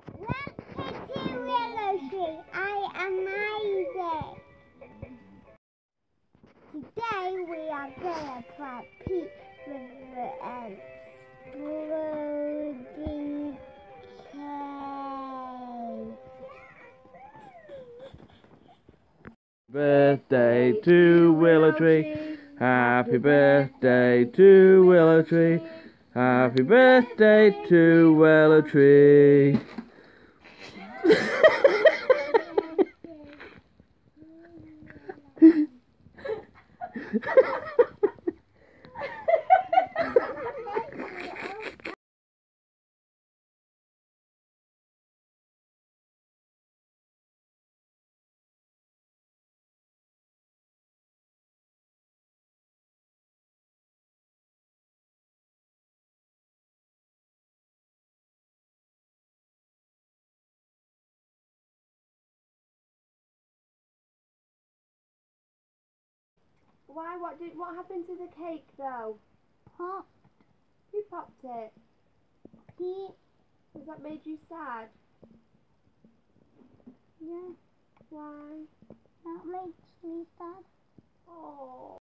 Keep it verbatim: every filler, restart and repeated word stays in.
Welcome to Willow Tree. I am Isaac. Today we are going to try Pete with the exploding cake. Birthday to Willow Tree. Happy birthday to Willow Tree. Happy birthday to Willow Tree. Why? What did? What happened to the cake, though? Popped. Who popped it? Pete. Has that made you sad? Yeah. Why? That makes me sad. Oh.